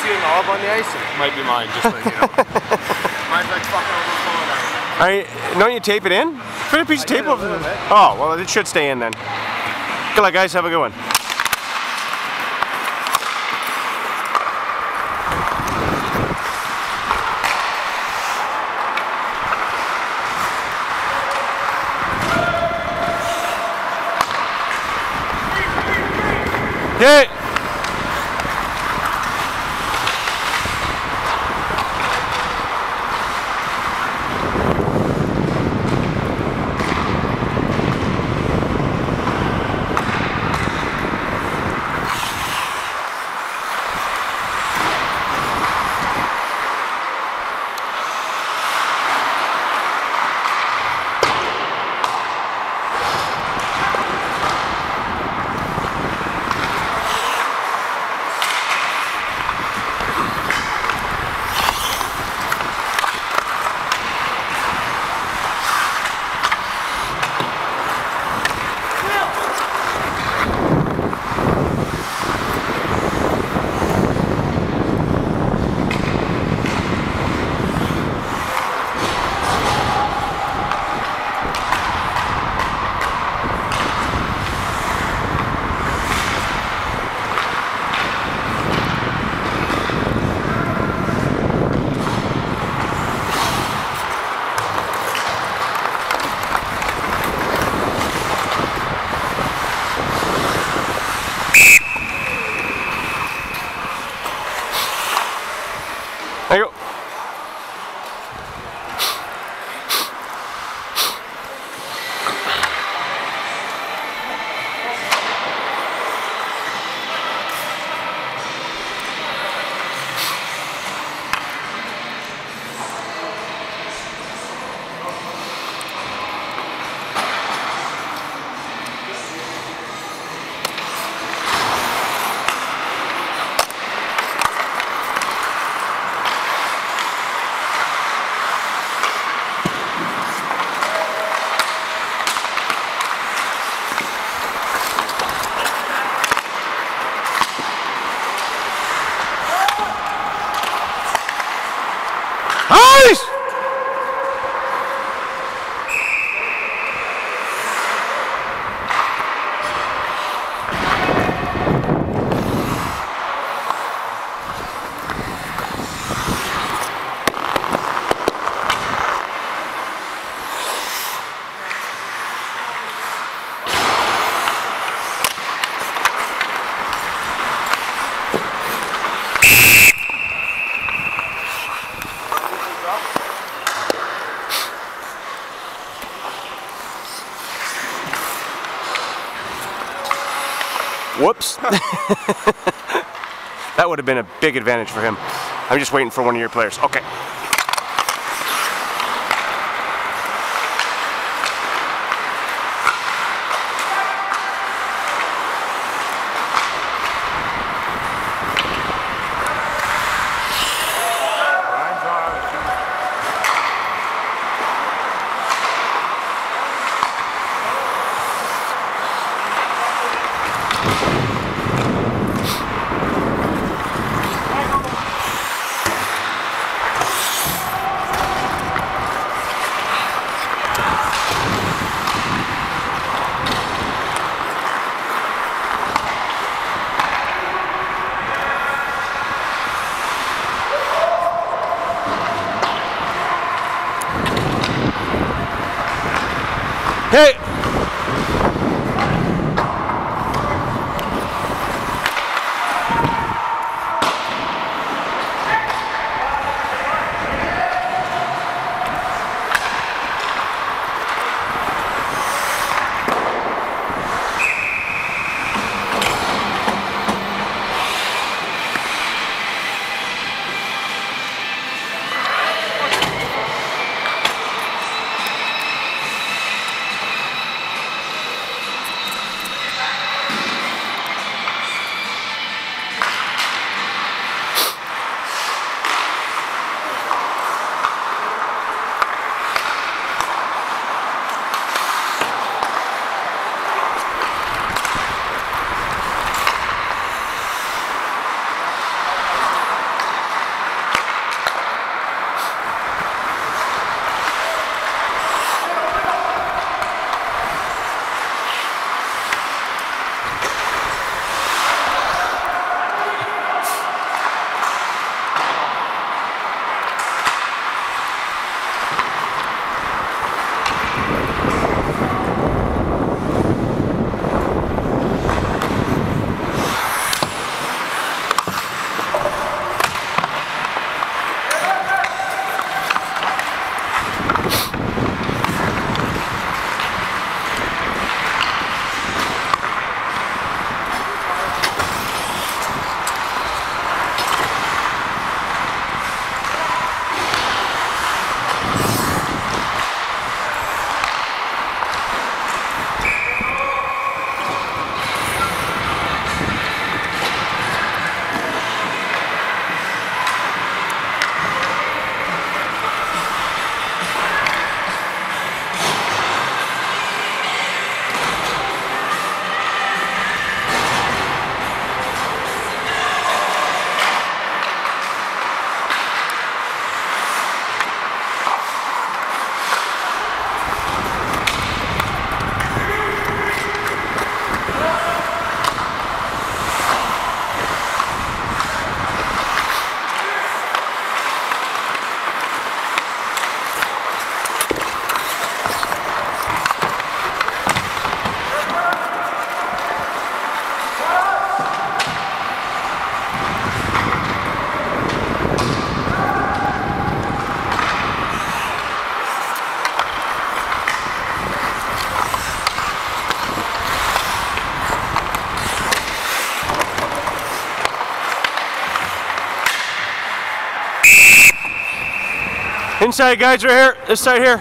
see a knob on the ice? It might be mine, just so you know. Mine's like fucking overflowing out. Alright, don't you tape it in? Put a piece of tape over it. Oh, well, it should stay in then. Good luck, guys. Have a good one. Okay. There you go. Ice! Whoops. That would have been a big advantage for him. I'm just waiting for one of your players. Okay. Hey! Inside, guys, right here. This side here.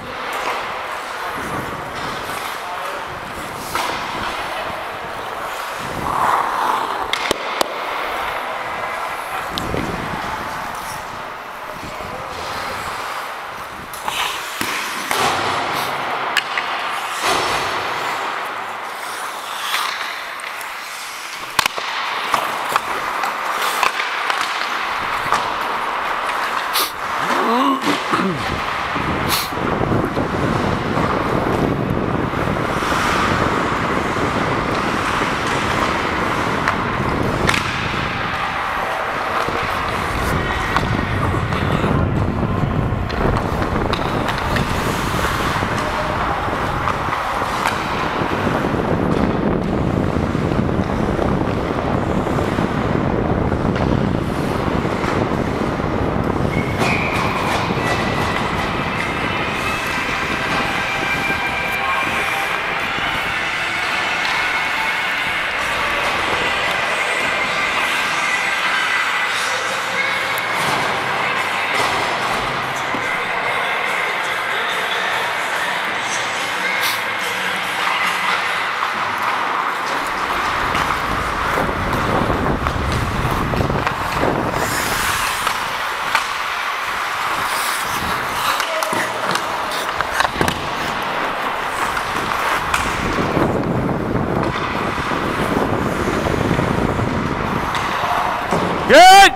Good!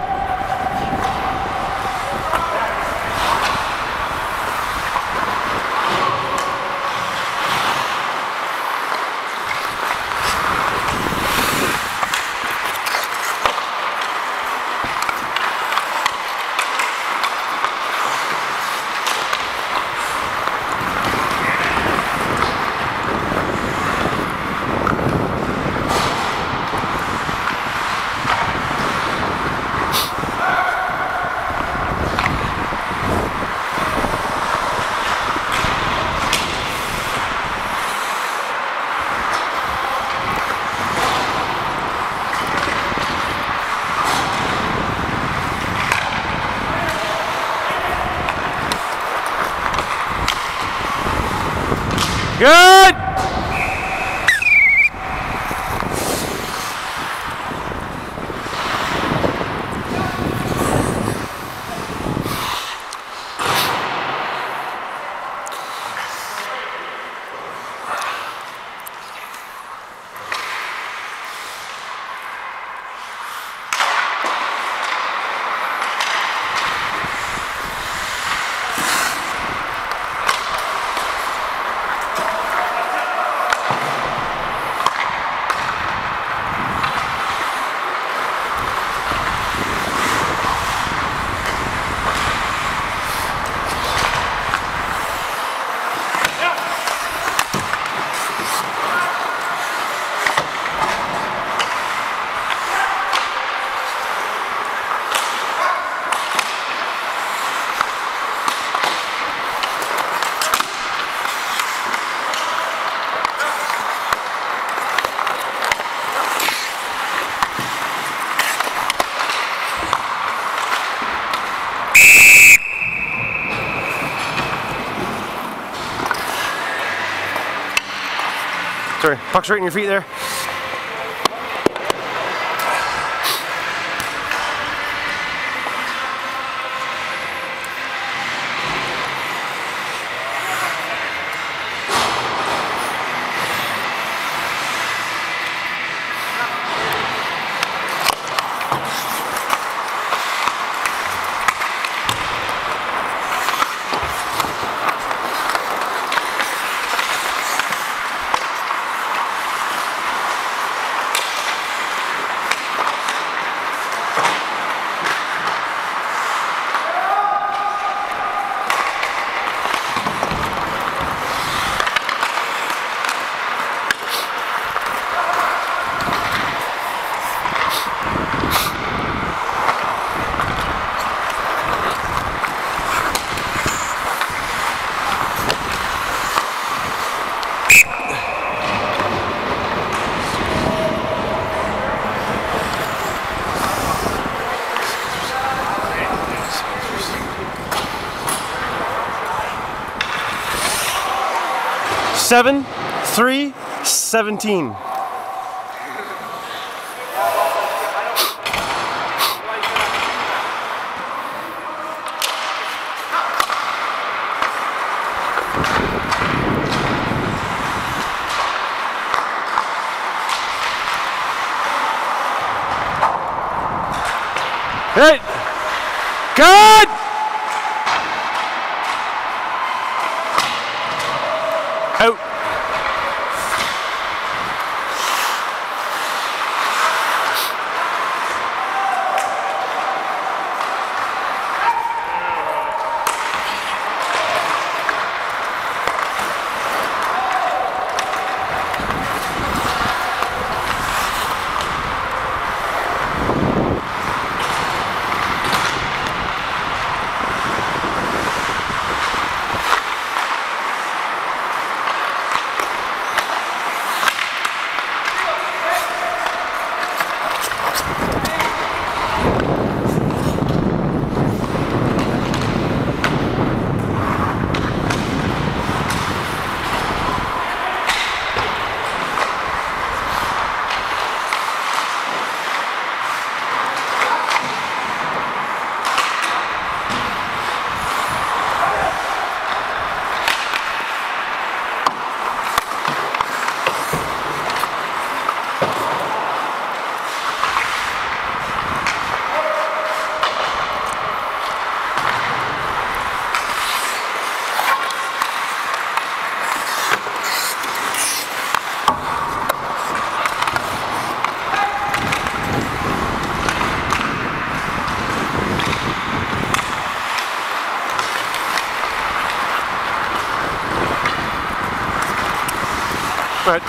Good! Sorry, puck's right in your feet there. 7-3-17. Hit! Good! Out. But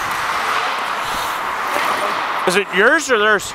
is it yours or theirs?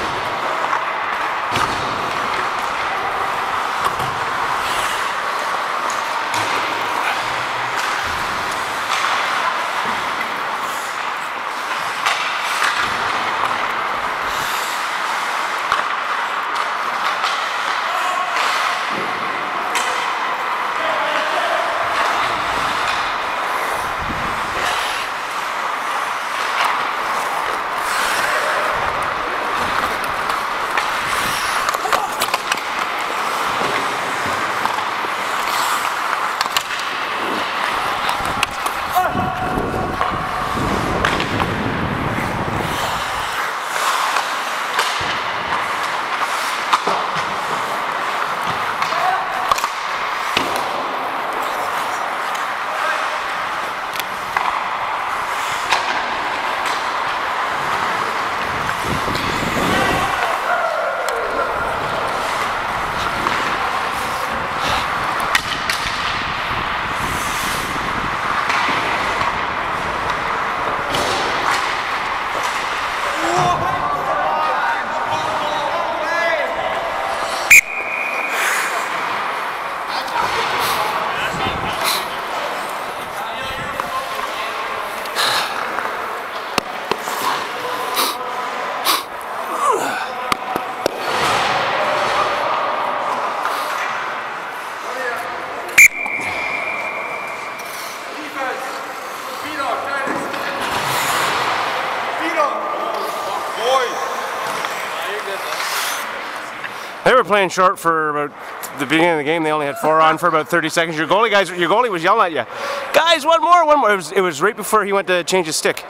They were playing short for about the beginning of the game. They only had 4 on for about 30 seconds. Your goalie was yelling at you. Guys, one more. It was right before he went to change his stick.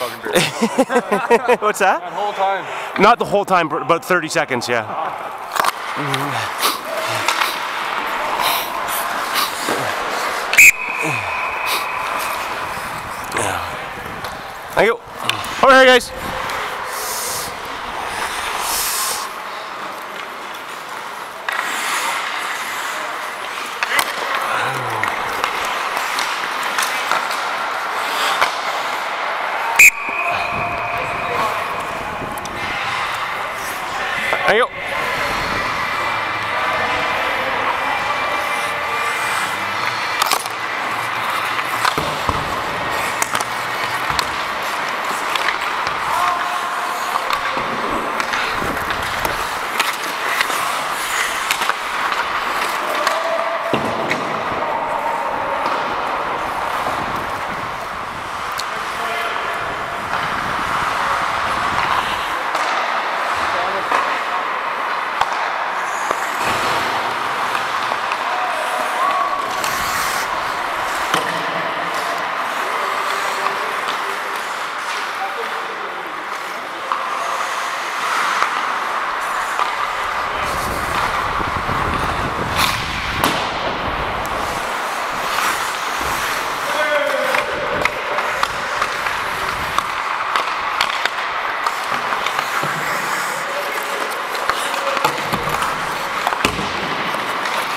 What's that? That whole time. Not the whole time, but about 30 seconds, yeah. Thank you. Over here, guys. Thank you.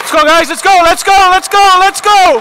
Let's go, guys. Let's go. Let's go. Let's go. Let's go.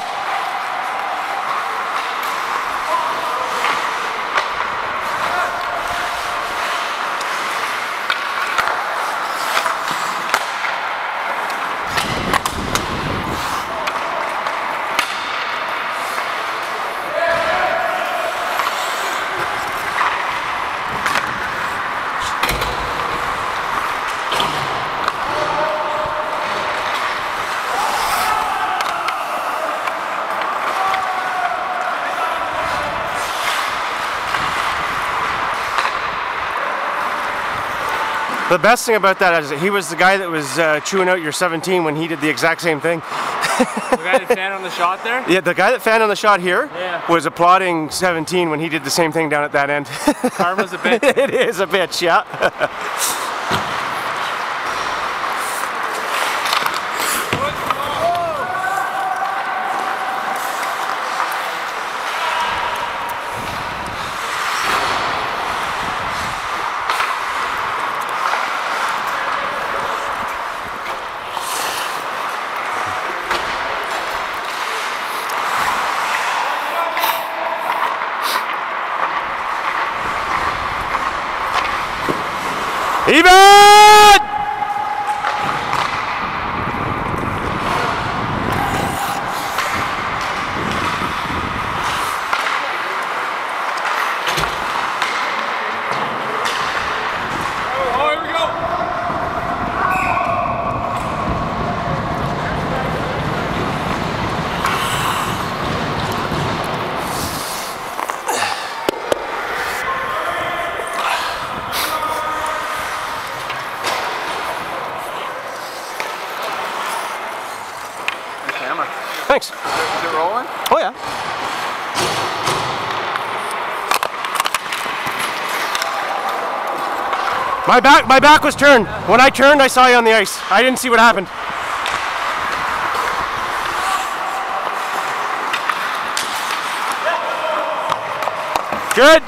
The best thing about that is that he was the guy that was chewing out your 17 when he did the exact same thing. The guy that fanned on the shot there? Yeah, the guy that fanned on the shot here was applauding 17 when he did the same thing down at that end. Karma's a bitch. It is a bitch, yeah. Even! Oh, here we go. Thanks. Is it rolling? Oh yeah. My back was turned. When I turned, I saw you on the ice. I didn't see what happened. Good.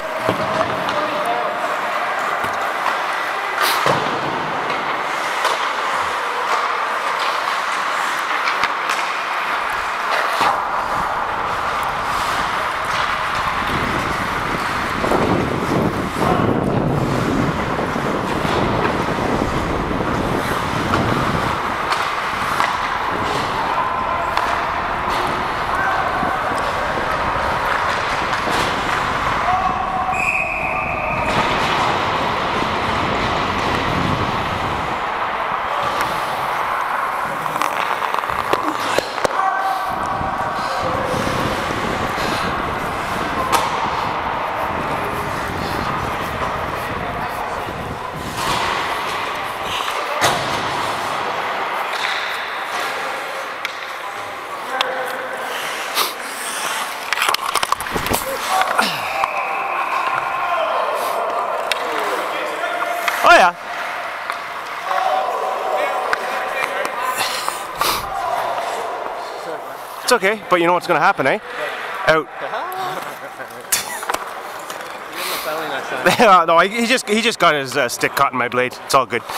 Oh yeah. It's okay, but you know what's going to happen, eh? Out. No, he just got his stick caught in my blade. It's all good.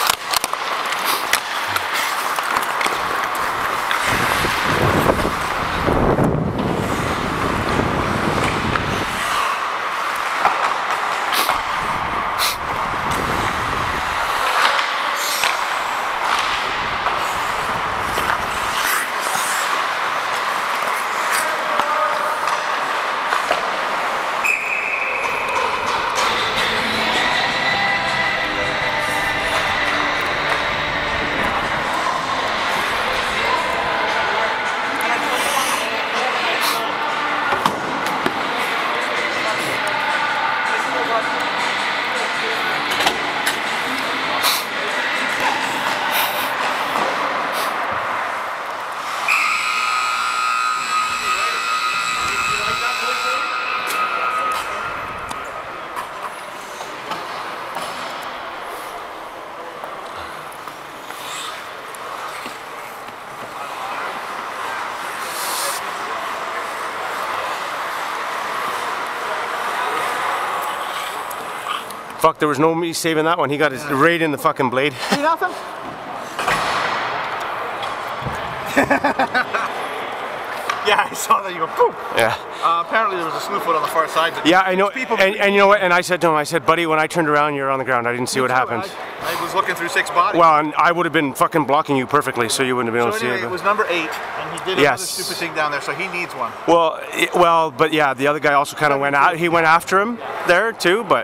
Fuck, there was no me saving that one. He got it right in the fucking blade. See nothing? Yeah, I saw that. You go, boom. Yeah. Apparently there was a slew foot on the far side. Yeah, I know. People, And you know what? And I said to him, I said, buddy, when I turned around, you were on the ground. I didn't see what happened. I was looking through 6 bodies. Well, and I would have been fucking blocking you perfectly, so you wouldn't have been able So to anyway, see it. it was number 8, and he did another stupid thing down there, so he needs one. Well, but yeah, the other guy also kind of went out. He went after him there too, but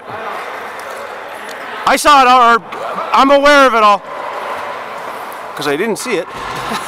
I saw it all. Or I'm aware of it all because I didn't see it.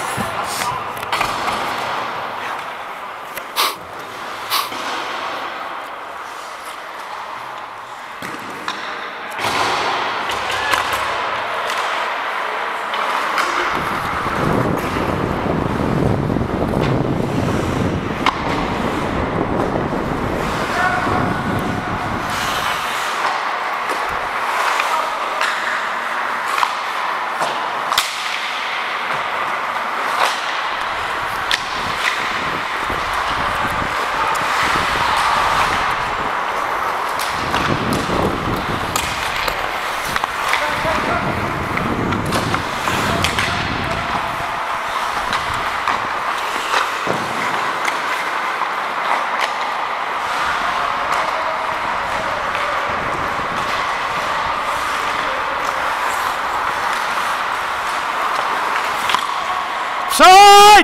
Offside!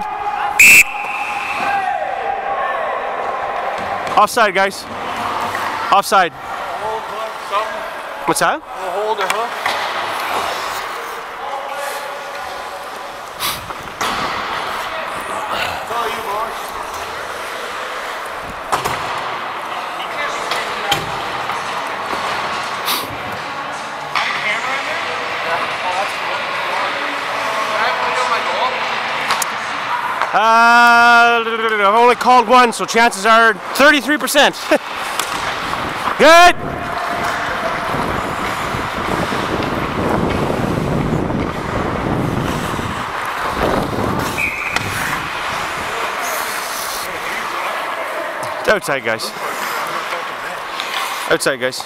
Offside, guys. Offside. What's that? Hold or hook. It's all you, boys. I've only called one, so chances are 33%. Good. It's outside, guys. Outside, guys.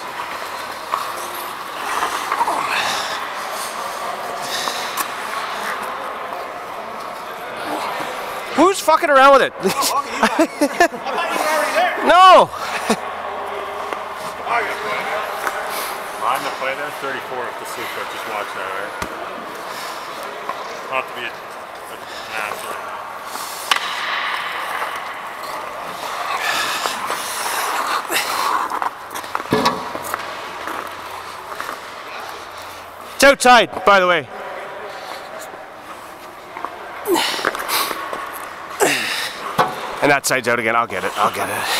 Who's fucking around with it? I thought you were already there. No! I'm the play there, 34 at the sleep foot. Just watch that, right? Not to be an ass or anything. It's outside, by the way. And that side's out again. I'll get it. I'll get it.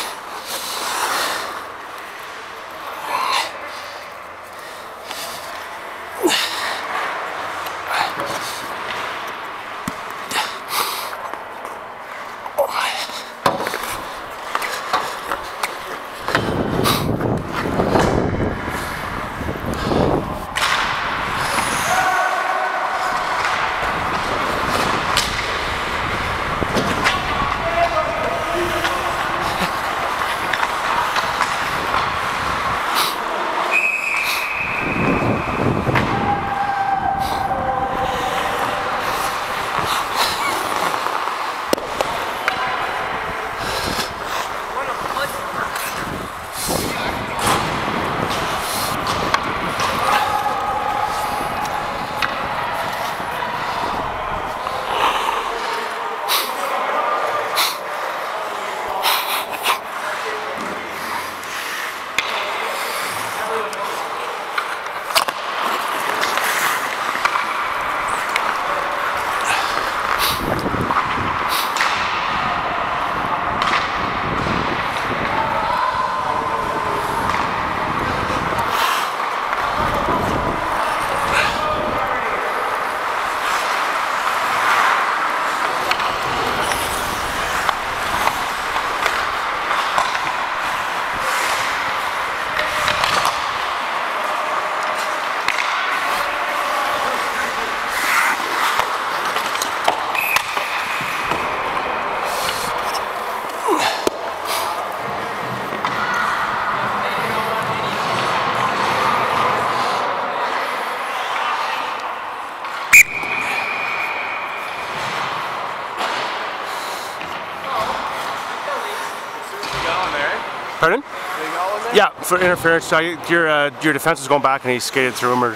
Pardon? Big all in there? Yeah, for interference. So your defense is going back and he skated through him. Or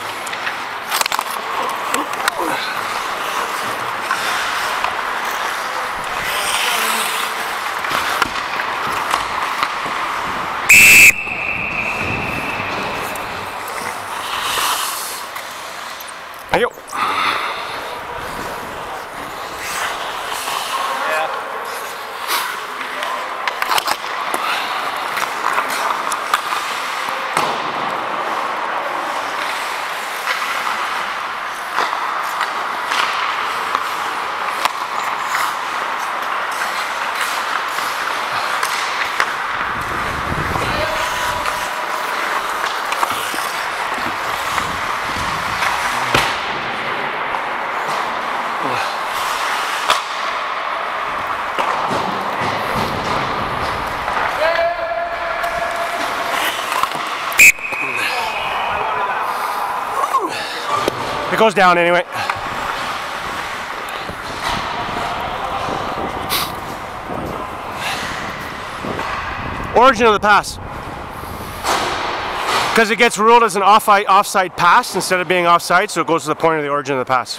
thank you. It goes down anyway. Origin of the pass. Because it gets ruled as an offside pass instead of being offside, so it goes to the point of the origin of the pass.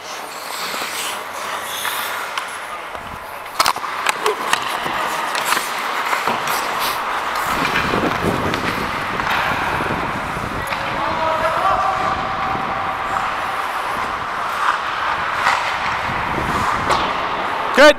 Good.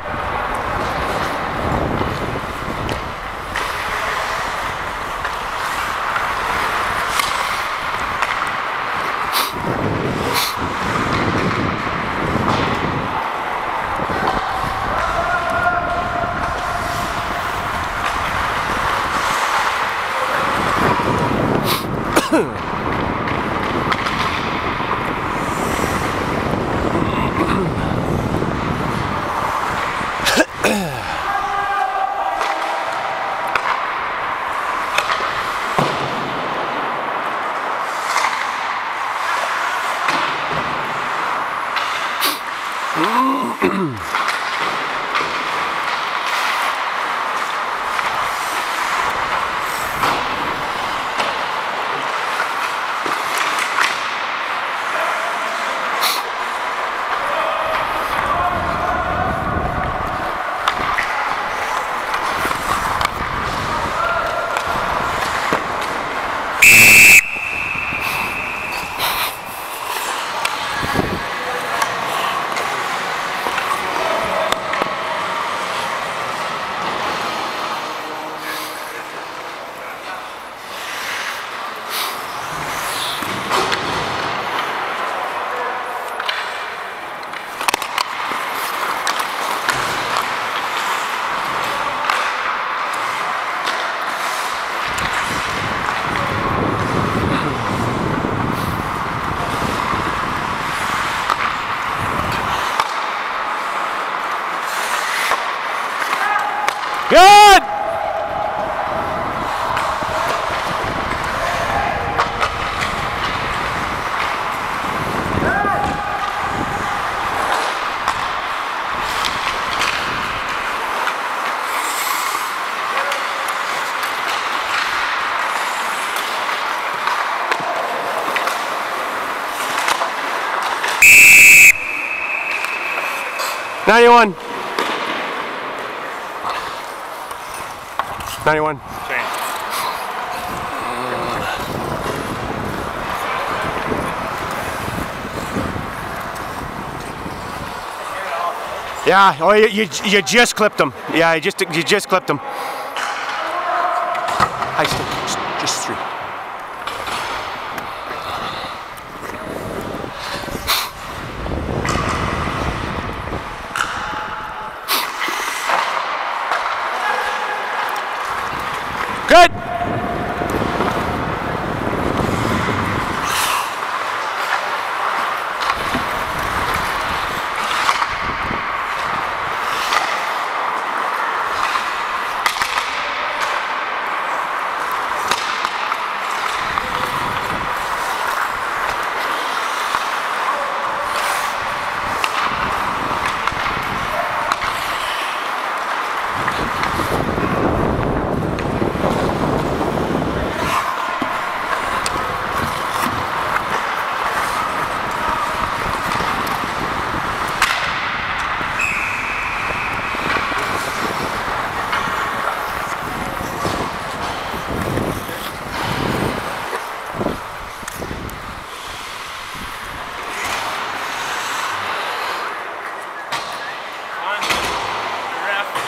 Good! $91. 91. Yeah, oh, you just clipped him. Yeah, you just clipped him. High stick, just 3. Good.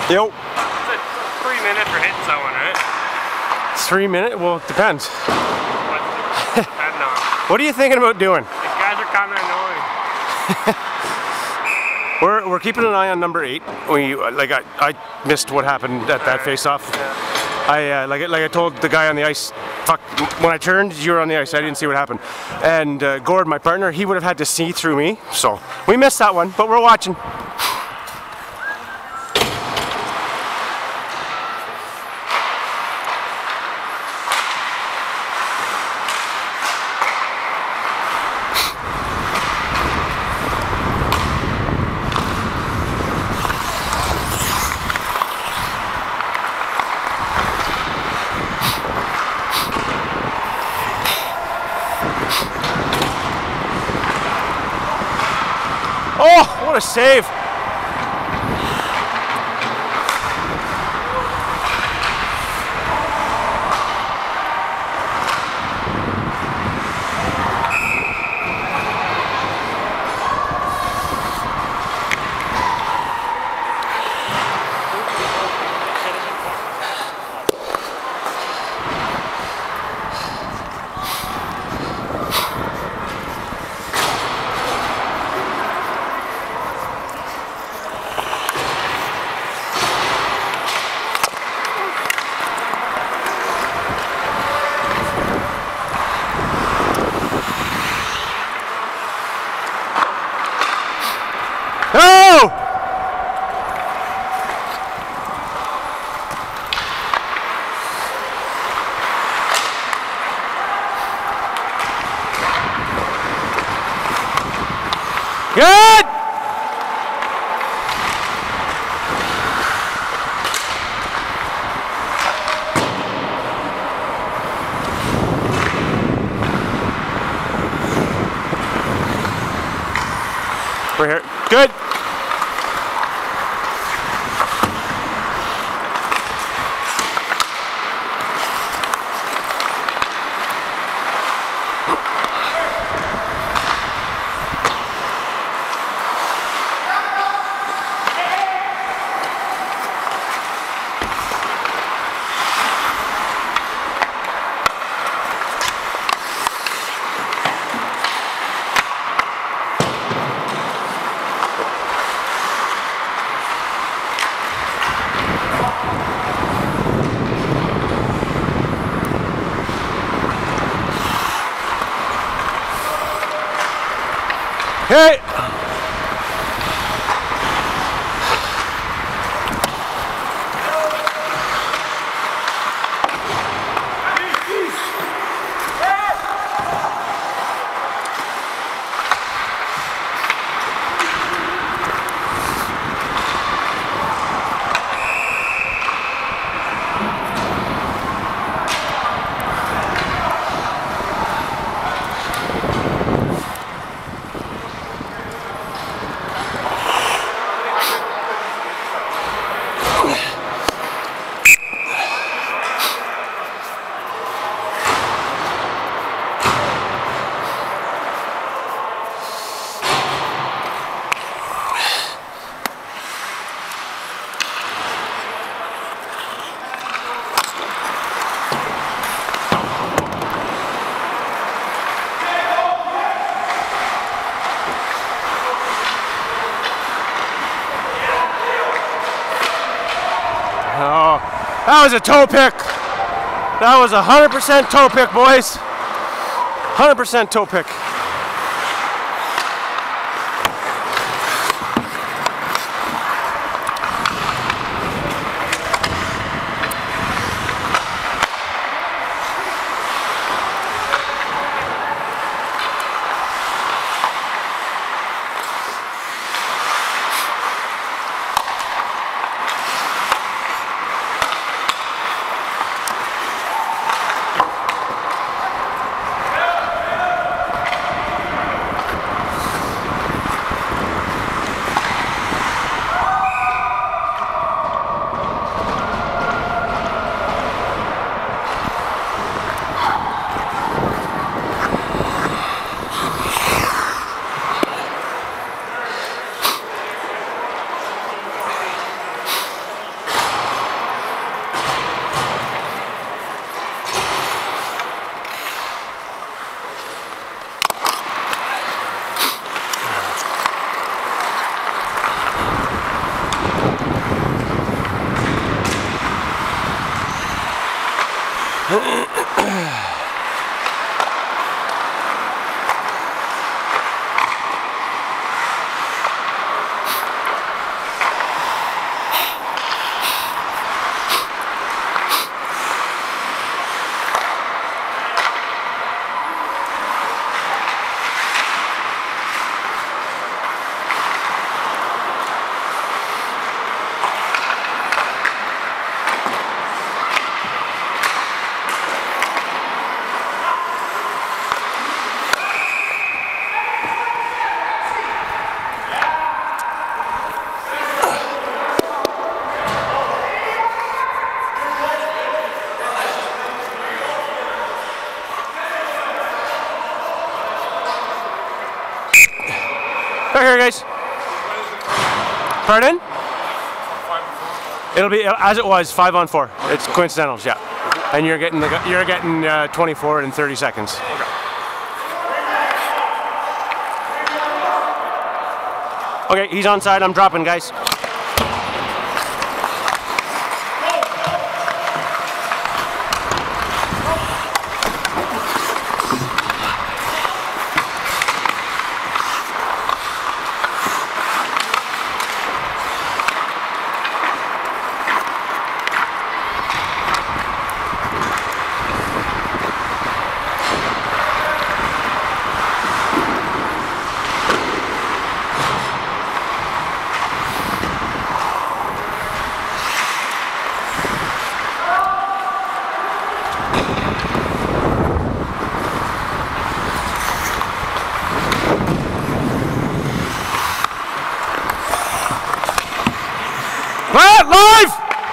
Yo. It's a 3 minutes for hitting someone, right? 3 minutes? Well, it depends. Depending on. What are you thinking about doing? These guys are kind of annoying. We're keeping an eye on number 8. I missed what happened at that face-off. Yeah. Like I told the guy on the ice, fuck, when I turned, you were on the ice. I didn't see what happened. And Gord, my partner, he would have had to see through me. So we missed that one, but we're watching. Oh, what a save! Oh! Good! We're here. Good. Hey! Oh, that was a toe pick. That was 100% toe pick, boys. 100% toe pick. Right here, guys. Pardon? It'll be as it was, 5 on 4. It's coincidentals, yeah. And you're getting 24 in 30 seconds. Okay, he's onside. I'm dropping, guys. Live!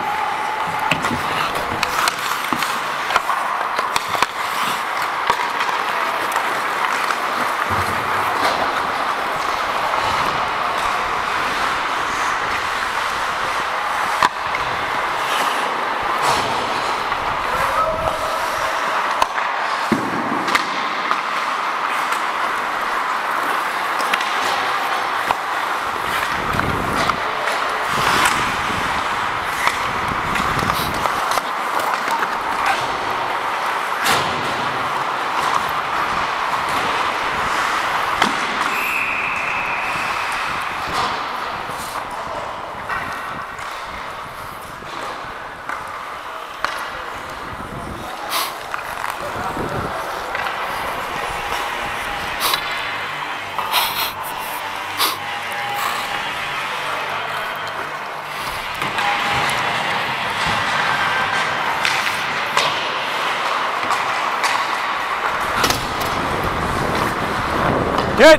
Good.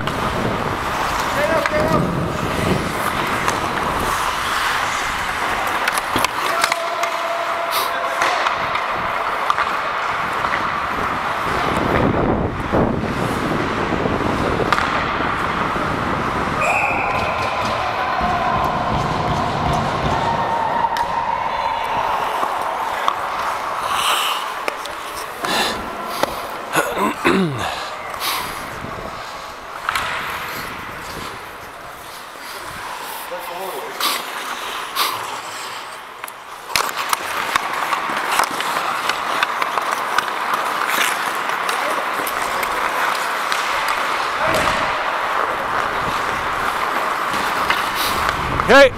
Okay.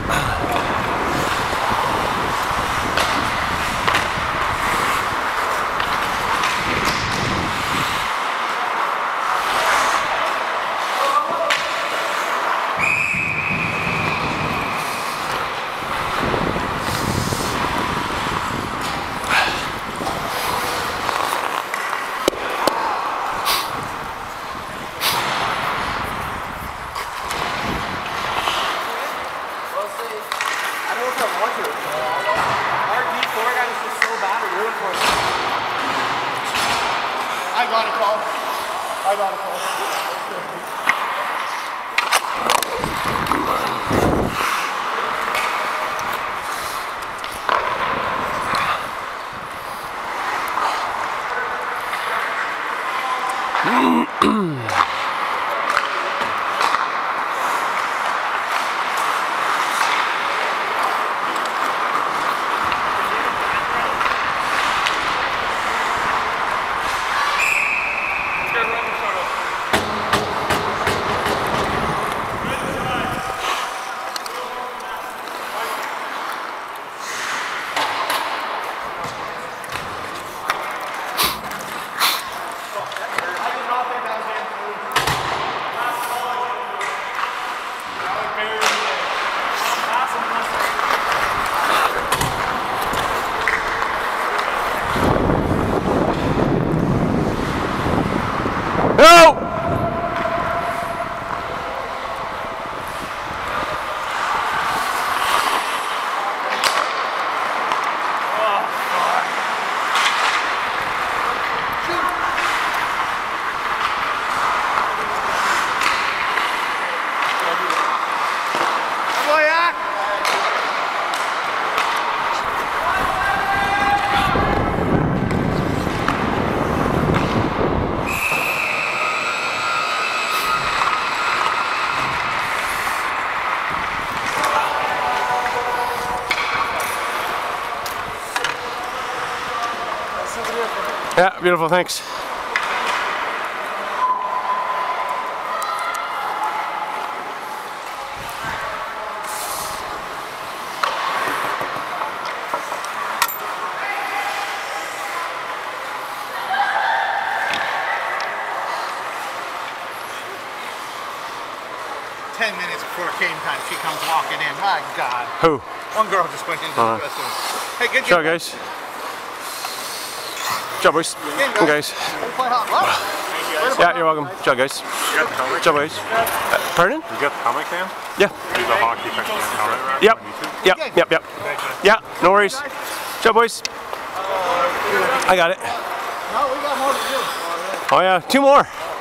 We'll see. Yeah, beautiful, thanks. Game time, she comes walking in. My God. Who? One girl just went into the dressing room. Hey, good job, job, guys. Good job, boys. Good guys. Yeah, you're welcome. Good job, guys. You got the comic? Good job, guys. Pardon? You got the comic fan? Yeah. There's a hockey picture on comic. Yep. Yeah, no worries. Good job, boys. I got it. No, we got more to do. Oh yeah, 2 more.